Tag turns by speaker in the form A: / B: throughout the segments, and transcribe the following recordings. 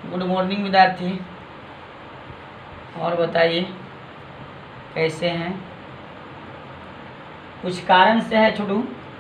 A: Good morning विद्यार्थी। और बताइए कैसे हैं? कुछ कारण से है छोटू,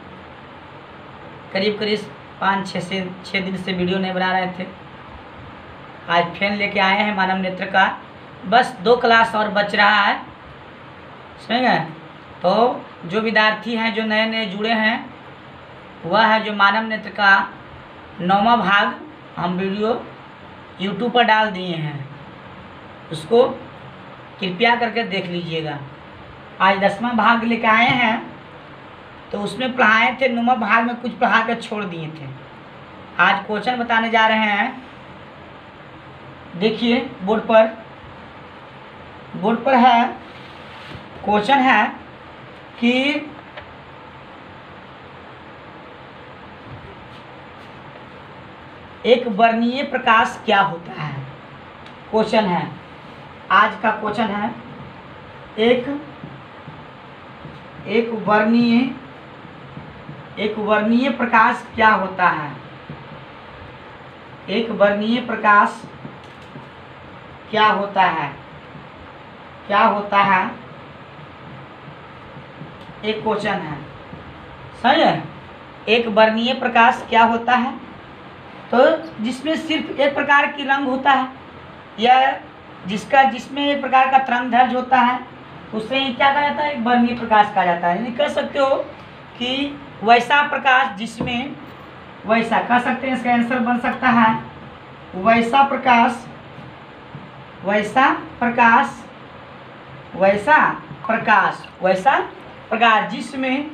A: करीब 5-6 दिन से वीडियो नहीं बना रहे थे। आज फैन लेके आए हैं मानव नेत्र का। बस 2 क्लास और बच रहा है, समझ गए? तो जो विद्यार्थी हैं जो नए नए जुड़े हैं, वह है जो मानव नेत्र का 9वां भाग हम वीडियो YouTube पर डाल दिए हैं, उसको कृपया करके देख लीजिएगा। आज 10वां भाग लेके आए हैं, तो उसमें पढ़ाए थे 9वां भाग में कुछ पढ़ा कर छोड़ दिए थे। आज क्वेश्चन बताने जा रहे हैं। देखिए बोर्ड पर है क्वेश्चन है कि एक वर्णीय प्रकाश क्या होता है। क्वेश्चन है, आज का क्वेश्चन है एक वर्णीय प्रकाश क्या होता है। एक वर्णीय प्रकाश क्या होता है, एक क्वेश्चन है, सही है। एक वर्णीय प्रकाश क्या होता है? तो जिसमें सिर्फ एक प्रकार की रंग होता है, या जिसमें एक प्रकार का तरंगदैर्घ्य होता है, उससे क्या कहा जाता है? एक वर्णीय प्रकाश कहा जाता है। यानी कह सकते हो कि वैसा प्रकाश जिसमें, वैसा कह सकते हैं, इसका आंसर बन सकता है वैसा प्रकाश जिसमें,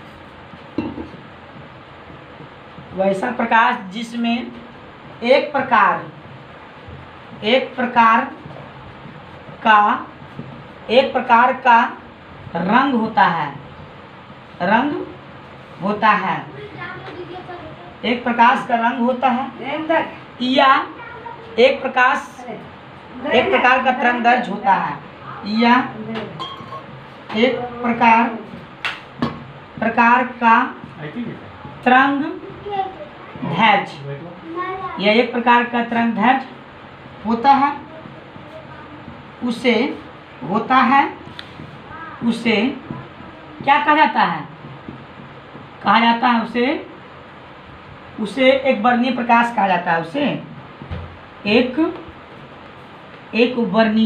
A: वैसा प्रकाश जिसमें एक प्रकार का रंग होता है, एक प्रकाश का रंग होता है, या एक प्रकार का तरंगदैर्घ्य होता है, या एक प्रकार का तरंगदैर्घ्य, या एक प्रकार का तरंगदैर्घ्य होता है, उसे क्या कहा जाता है? उसे एक वर्णीय प्रकाश कहा जाता है। उसे एक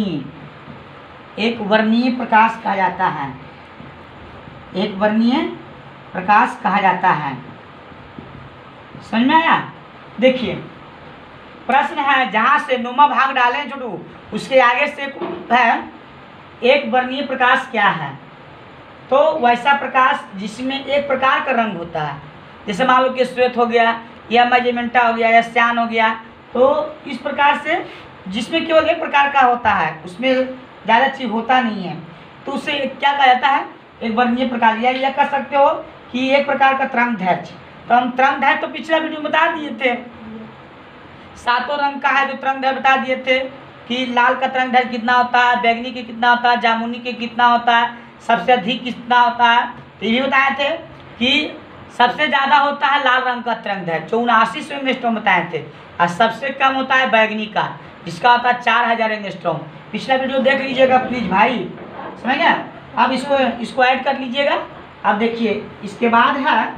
A: वर्णीय प्रकाश कहा जाता है। एक वर्णीय प्रकाश कहा जाता है। समझ में आया? देखिए प्रश्न है, जहाँ से 9वां भाग डालें छोटू, उसके आगे से है एक वर्णीय प्रकाश क्या है। तो वैसा प्रकाश जिसमें एक प्रकार का रंग होता है, जैसे मान लो कि श्वेत हो गया, या मैजेंटा हो गया, या श्यान हो गया। तो इस प्रकार से जिसमें केवल एक प्रकार का होता है, उसमें ज़्यादा चीज होता नहीं है, तो उसे क्या कहा जाता है? एक वर्णीय प्रकाश। या कह सकते हो कि एक प्रकार का तरंगदैर्घ्य। तो हम तरंगदैर्घ्य तो पिछला वीडियो में बता दिए थे, 7 रंग का है जो तरंगदैर्घ्य बता दिए थे कि लाल का तरंगदैर्घ्य कितना होता है, बैंगनी के कितना होता है, जामुनी के कितना होता है, सबसे अधिक कितना होता है। तो ये भी बताए थे कि सबसे ज़्यादा होता है लाल रंग का तरंगदैर्घ्य, 8400 एंगस्ट्रॉम बताए थे, और सबसे कम होता है बैंगनी का, जिसका होता है 4000 एंगस्ट्रॉम। पिछला वीडियो देख लीजिएगा प्लीज भाई, समझ गया? अब इसको ऐड कर लीजिएगा। अब देखिए इसके बाद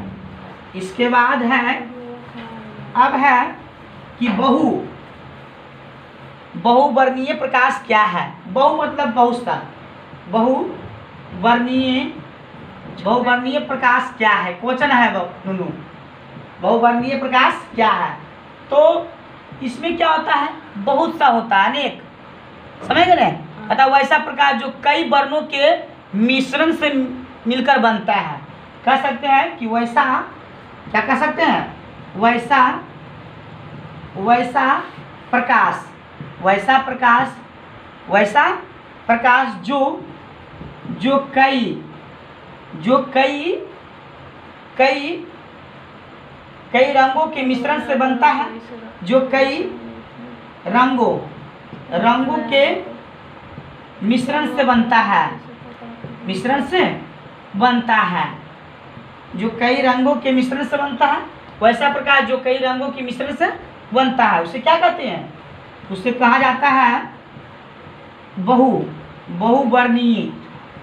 A: है अब है कि बहुवर्णीय प्रकाश क्या है। बहु मतलब बहुत सा, बहुवर्णीय प्रकाश क्या है, क्वेश्चन है नुनू। बहुवर्णीय प्रकाश क्या है? तो इसमें क्या होता है? बहुत सा होता है, अनेक, समझ गए? अतः वैसा प्रकाश जो कई वर्णों के मिश्रण से मिलकर बनता है, कह सकते हैं कि वैसा, क्या कह सकते हैं? वैसा प्रकाश जो कई रंगों के मिश्रण से बनता है, जो कई रंगों के मिश्रण से बनता है, जो कई रंगों के मिश्रण से बनता है, वैसा प्रकाश जो कई रंगों के मिश्रण से बनता है, उसे क्या कहते हैं? उसे कहा जाता है बहुवर्णीय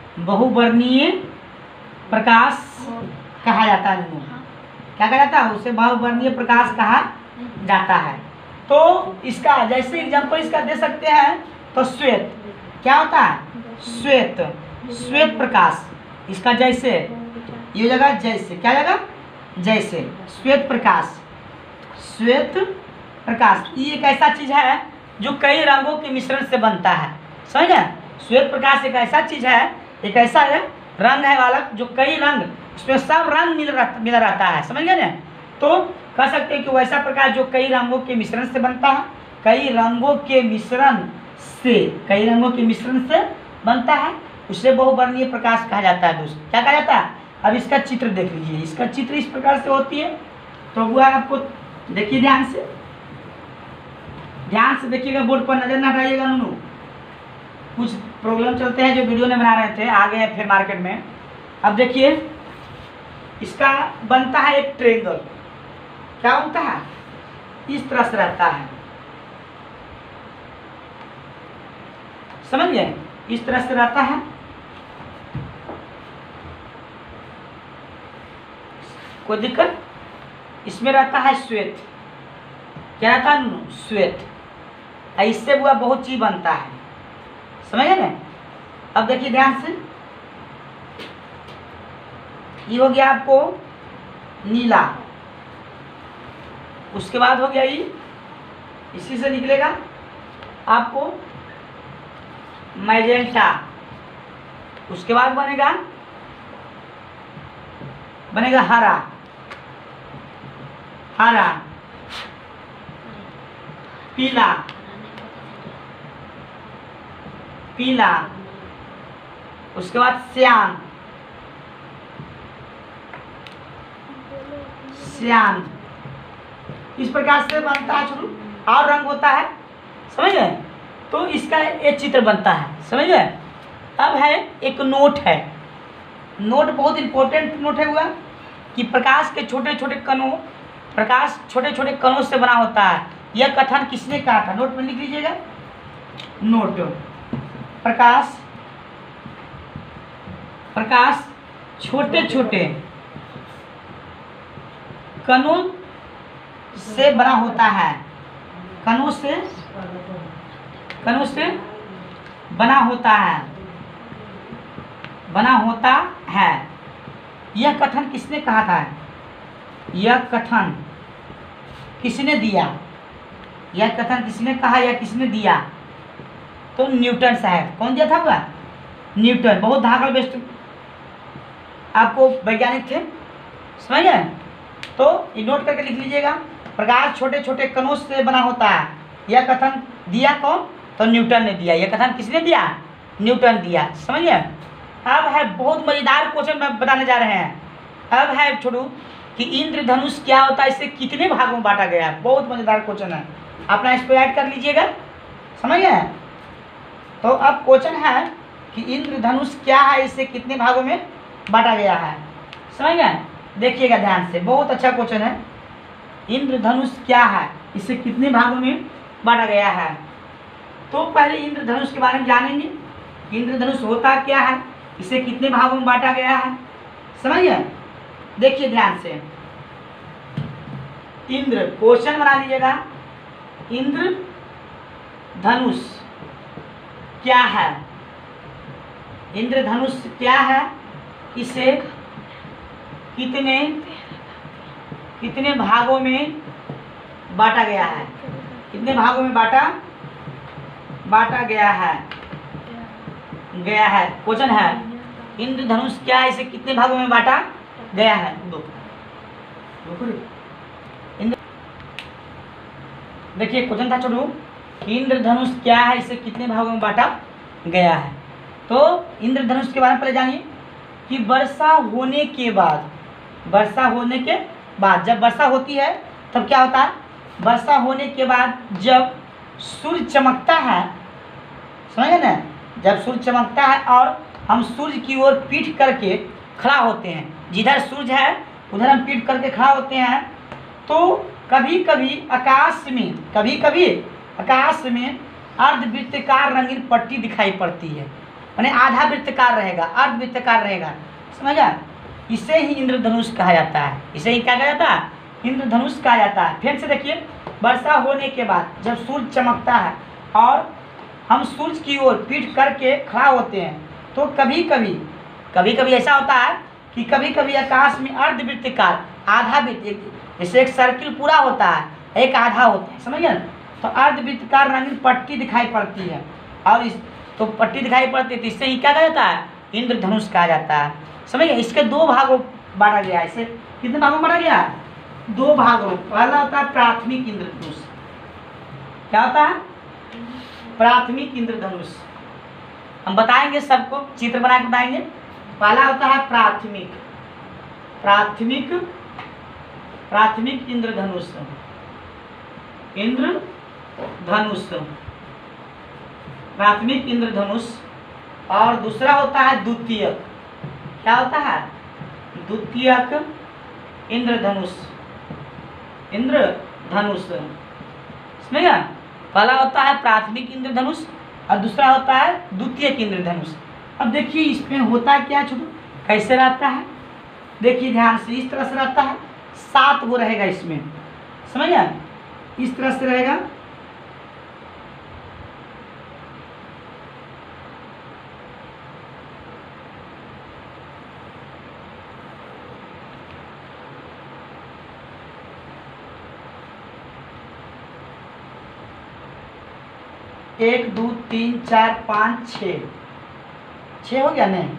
A: प्रकाश कहा जाता है। क्या कहा जाता है? उसे बहुवर्णीय प्रकाश कहा जाता है। तो इसका जैसे एग्जाम्पल इसका दे सकते हैं तो श्वेत क्या होता है? श्वेत प्रकाश। इसका जैसे ये जगह जैसे क्या जगह? जैसे श्वेत प्रकाश ये एक ऐसा चीज है जो कई रंगों के मिश्रण से बनता है। समझ गए? श्वेत प्रकाश एक ऐसा चीज है, एक ऐसा है रंग है वाला जो कई रंग, उसमें सब रंग मिला रहता है। समझ गए ना? तो कह सकते हैं कि वैसा प्रकाश जो कई रंगों के मिश्रण से बनता है, कई रंगों के मिश्रण से बनता है, उसे बहुवर्णीय प्रकाश कहा जाता है। दोस्त क्या कहा जाता है? अब इसका चित्र देख लीजिए। इसका चित्र इस प्रकार से होती है। तो हुआ आपको, देखिए ध्यान से देखिएगा, बोर्ड पर नजर ना हटाइएगा। नूनू कुछ प्रॉब्लम चलते हैं जो वीडियो में बना रहे थे, आ गए हैं फिर मार्केट में। अब देखिए इसका बनता है एक ट्रायंगल। क्या बनता है? इस तरह से रहता है। समझ गए? इस तरह से रहता है। कोई दिक्कत? इसमें रहता है श्वेत। क्या रहता है? श्वेत। इससे हुआ बहुत चीज बनता है। समझ गए ना? अब देखिए ध्यान से, ये हो गया आपको नीला, उसके बाद हो गया ये, इसी से निकलेगा आपको मैजेंटा, उसके बाद बनेगा हरा, पीला, उसके बाद श्याम, इस प्रकार से बनता है। शुरू और रंग होता है। समझ गए? तो इसका एक चित्र बनता है। समझ गए? अब है एक नोट है। नोट बहुत इंपॉर्टेंट नोट है हुआ कि प्रकाश छोटे छोटे कणों से बना होता है। यह कथन किसने कहा था? नोट में लिख लीजिएगा। नोट प्रकाश छोटे छोटे कणों से बना होता है। कणों से बना होता है। यह कथन किसने कहा था? यह कथन किसने दिया? यह कथन किसने कहा या किसने दिया? तो न्यूटन साहब। कौन दिया था? हुआ न्यूटन। बहुत धाकड़ बेस्ट आपको वैज्ञानिक थे। समझ गए? तो ये नोट करके लिख लीजिएगा। प्रकाश छोटे छोटे कणों से बना होता है। यह कथन दिया कौन? तो न्यूटन ने दिया। यह कथन किसने दिया? न्यूटन दिया। समझ गए? अब है बहुत मजेदार क्वेश्चन बताने जा रहे हैं। अब है छोड़ू कि इंद्रधनुष क्या होता है, इसे कितने भागों में बांटा गया है। बहुत मजेदार क्वेश्चन है, अपना इस पर ऐड कर लीजिएगा। समझ गए? तो अब क्वेश्चन है कि इंद्रधनुष क्या है, इसे कितने भागों में बांटा गया है। समझ गए? देखिएगा ध्यान से, बहुत अच्छा क्वेश्चन है। इंद्रधनुष क्या है, इसे कितने भागों में बांटा गया है। तो पहले इंद्रधनुष के बारे में जानेंगे। इंद्रधनुष होता क्या है, इसे कितने भागों में बांटा गया है। समझ गए? देखिए ध्यान से, इंद्र क्वेश्चन बना लीजिएगा। इंद्रधनुष क्या है? इंद्रधनुष क्या है, इसे कितने भागों में बांटा गया है। कितने भागों में बांटा गया है। क्वेश्चन है इंद्रधनुष क्या है, इसे कितने भागों में बांटा गया है। देखिए क्वेश्चन था छोड़ू, इंद्रधनुष क्या है, इसे कितने भागों में बांटा गया है। तो इंद्रधनुष के बारे में पहले जानिए कि वर्षा होने के बाद जब वर्षा होती है तब क्या होता है। वर्षा होने के बाद जब सूर्य चमकता है, समझे ना, जब सूर्य चमकता है और हम सूर्य की ओर पीठ करके खड़ा होते हैं, जिधर सूर्य है उधर हम पीठ करके खड़ा होते हैं, तो कभी कभी आकाश में अर्धवृत्ताकार रंगीन पट्टी दिखाई पड़ती है, यानी आधा वृत्ताकार रहेगा, अर्धवृत्ताकार रहेगा, समझा। इसे ही इंद्रधनुष कहा जाता है। इसे ही क्या कहा जाता है? इंद्रधनुष कहा जाता है। फिर से देखिए, वर्षा होने के बाद जब सूर्य चमकता है और हम सूर्य की ओर पीठ करके खड़ा होते हैं तो कभी कभी ऐसा होता है कि कभी कभी आकाश में अर्धवृत्ताकार आधा वृत्त, जैसे एक सर्किल पूरा होता है, एक आधा होता है, समझिए ना। तो अर्धवृत्ताकार रंगीन पट्टी दिखाई पड़ती है और इस तो पट्टी दिखाई पड़ती है, तो इससे ही क्या कहा जाता है? इंद्रधनुष कहा जाता है, समझिए। इसके दो भागों बांटा गया है। इसे कितने भागों में बांटा गया है? दो भागों। पहला होता है प्राथमिक इंद्रधनुष। क्या होता है? प्राथमिक इंद्रधनुष। हम बताएंगे सबको, चित्र बना के बताएंगे। पहला होता है प्राथमिक इंद्रधनुष, प्राथमिक इंद्रधनुष। और दूसरा होता है द्वितीयक। क्या होता है? द्वितीयक इंद्रधनुष, समझिए। पहला होता है प्राथमिक इंद्रधनुष और दूसरा होता है द्वितीयक इंद्रधनुष। अब देखिए इसमें होता क्या छोटू, कैसे रहता है? देखिए ध्यान से, इस तरह से रहता है, 7 वो रहेगा इसमें, समझिए। इस तरह से रहेगा, एक 2 3 4 5 6 हो गया नहीं,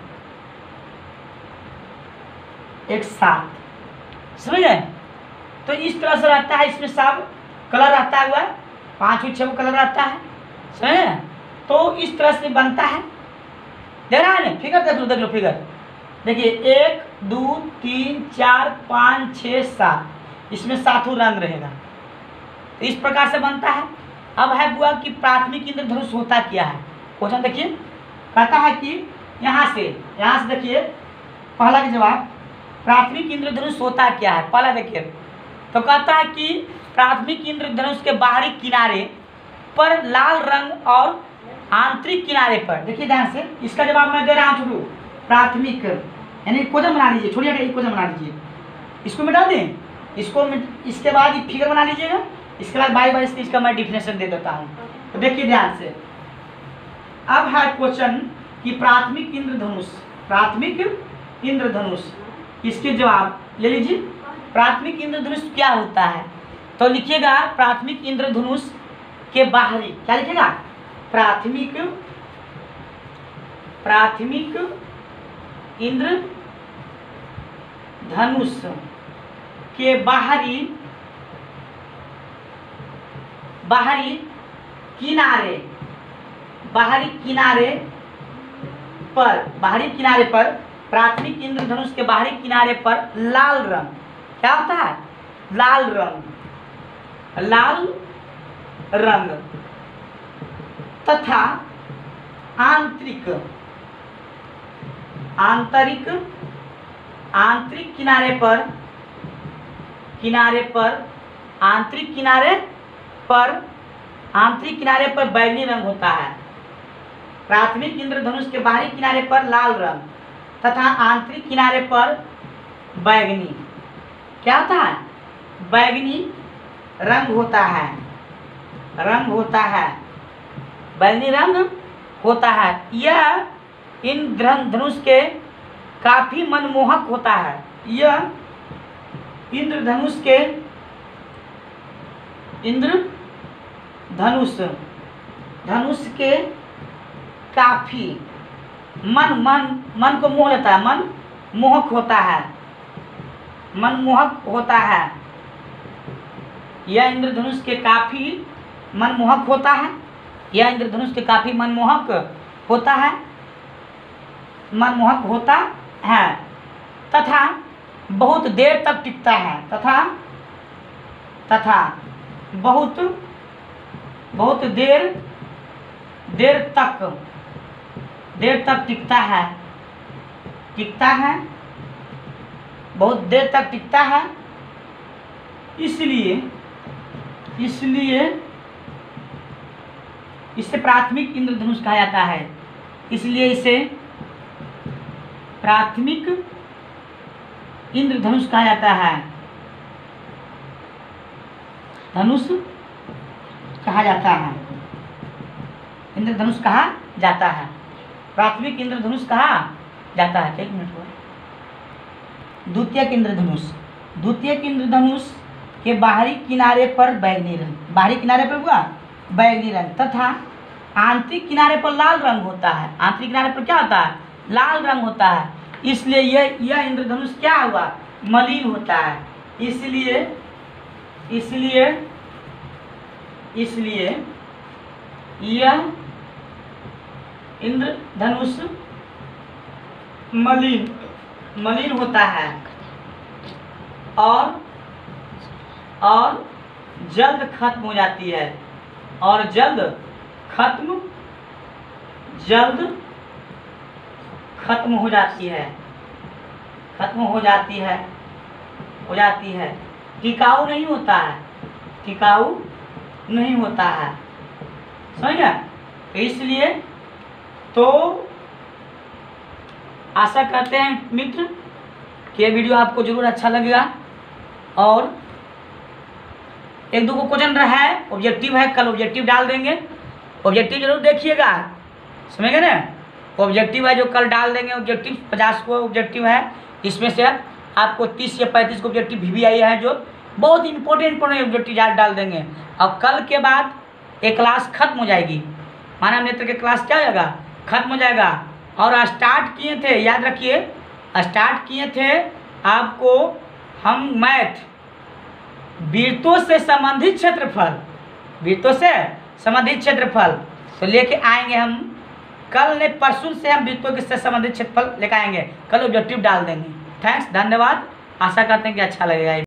A: एक 7, समझ गए। तो इस तरह से रहता है, इसमें सब कलर रहता है, 5 6 कलर रहता है, समझे। तो इस तरह से बनता है, देख रहा है ना? फिगर देख लो फिगर। देखिए 1 2 3 4 5 6 7, इसमें 7 रंग रहेगा। तो इस प्रकार से बनता है। अब है बुआ कि प्राथमिक इंद्रधनुष होता क्या है? क्वेश्चन देखिए, कहता है कि यहाँ से देखिए, पहला का जवाब, प्राथमिक इंद्रधनुष होता क्या है? पहला देखिए, तो कहता है कि प्राथमिक इंद्रधनुष के बाहरी किनारे पर लाल रंग और आंतरिक किनारे पर, देखिए ध्यान से, इसका जवाब मैं दे रहा हूँ छोटू। प्राथमिक यानी क्वेश्चन बना लीजिए, छोड़िए क्वेश्चन बना लीजिए, इसको मिटा दें, इसके बाद ये फिगर बना लीजिएगा, इसके बाद बाई से इसका मैं डिफिनेशन दे देता हूँ। तो देखिए ध्यान से, अब है क्वेश्चन कि प्राथमिक इंद्रधनुष, इसके जवाब ले लीजिए। प्राथमिक इंद्रधनुष क्या होता है? तो लिखिएगा प्राथमिक इंद्रधनुष के बाहरी, क्या लिखिएगा? प्राथमिक इंद्रधनुष के बाहरी किनारे पर प्राथमिक इंद्रधनुष के बाहरी किनारे पर लाल रंग, क्या होता है? लाल रंग तथा आंतरिक किनारे पर बैंगनी रंग होता है। प्राथमिक इंद्रधनुष के बाहरी किनारे पर लाल रंग तथा आंतरिक किनारे पर बैंगनी, क्या होता है? बैंगनी रंग होता है, बैंगनी रंग होता है। यह इंद्रधनुष के काफी मनमोहक होता है। यह इंद्रधनुष के काफी मन को मोह लेता है, मनमोहक होता है। यह इंद्रधनुष के काफी मनमोहक होता है तथा बहुत देर तक टिकता है, बहुत देर तक टिकता है। इसलिए इसे प्राथमिक इंद्रधनुष कहा जाता है, इसलिए इसे प्राथमिक इंद्रधनुष कहा जाता है, धनुष कहा जाता है, इंद्रधनुष कहा जाता है, प्राथमिक इंद्रधनुष कहा जाता है। एक मिनट हुआ। द्वितीयक इंद्रधनुष, द्वितीयक इंद्रधनुष के बाहरी किनारे पर बैंगनी रंग, बाहरी किनारे पर हुआ बैंगनी रंग तथा आंतरिक किनारे पर लाल रंग होता है। आंतरिक किनारे पर क्या होता है? लाल रंग होता है, इसलिए यह इंद्रधनुष क्या हुआ? मलिन होता है। इसलिए यह इंद्रधनुष मलिन होता है और जल्द खत्म हो जाती है, और जल्द खत्म हो जाती है, टिकाऊ नहीं होता है, समझ गया? इसलिए तो आशा करते हैं मित्र कि ये वीडियो आपको जरूर अच्छा लगेगा, और एक दो को क्वेश्चन रहा है, ऑब्जेक्टिव है, कल ऑब्जेक्टिव डाल देंगे, ऑब्जेक्टिव जरूर देखिएगा, समझ गए ना? ऑब्जेक्टिव है जो कल डाल देंगे, ऑब्जेक्टिव 50 को ऑब्जेक्टिव है, इसमें से आपको 30 या 35 को ऑब्जेक्टिव भी आई है जो बहुत इंपॉर्टेंट ऑब्जेक्टिव डाल देंगे। और कल के बाद एक क्लास खत्म हो जाएगी, मानव नेत्र के क्लास क्या हो जाएगा? खत्म हो जाएगा। और स्टार्ट किए थे, याद रखिए, स्टार्ट किए थे आपको हम मैथ वृत्तों से संबंधित क्षेत्रफल तो लेके आएंगे हम कल, ने परसों से हम वृत्तों के से संबंधित क्षेत्रफल लेकर आएंगे, कल ऑब्जेक्टिव डाल देंगे। थैंक्स, धन्यवाद, आशा करते हैं कि अच्छा लगेगा।